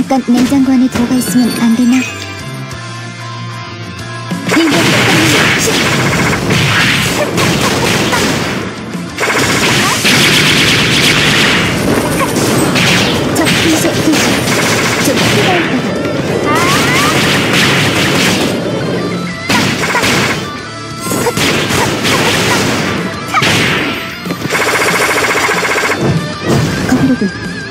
잠깐 냉장고 안에 들어가 있으면 안 되나? 적 분쇄 개시. 좀 필요할 거다. 거부로군.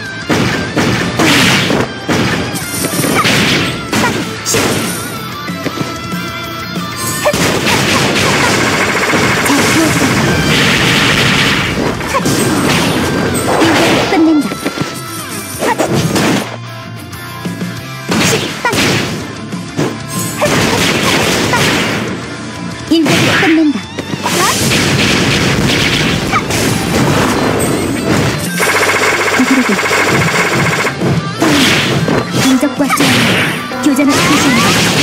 끝낸다. 일격으로 끝낸다. 거부로군. 인적과 싸움, 교전을 표시한다.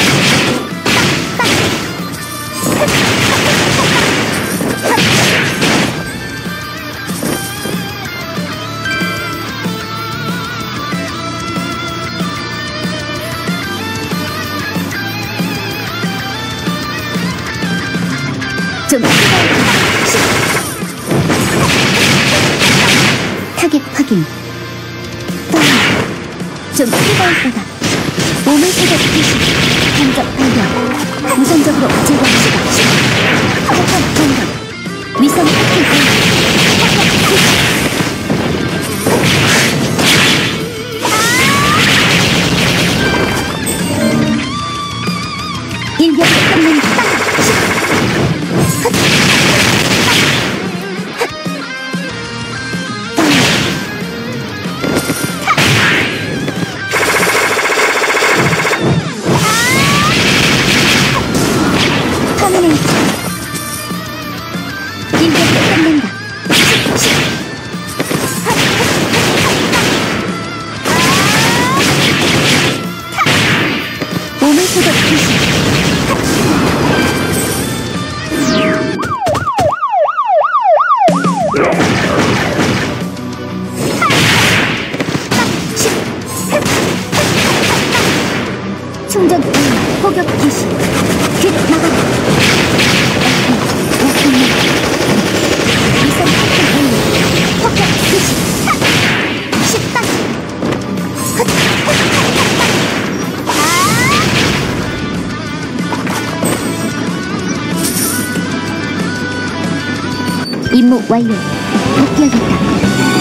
좀 타겟 확인. 좀 뜨거울 거다. 몸을 세게 표시. 간접 발견. 우선적으로 제거합시다. 폭탄 공격. 위성 폭탄 일격으로 끝낸다. 몸을 소독 표시. 충전 포격 개시. 빛 나가라. 위성 폭탄 올려. 포격 개시. 10단. 임무 완료. 복귀하겠다.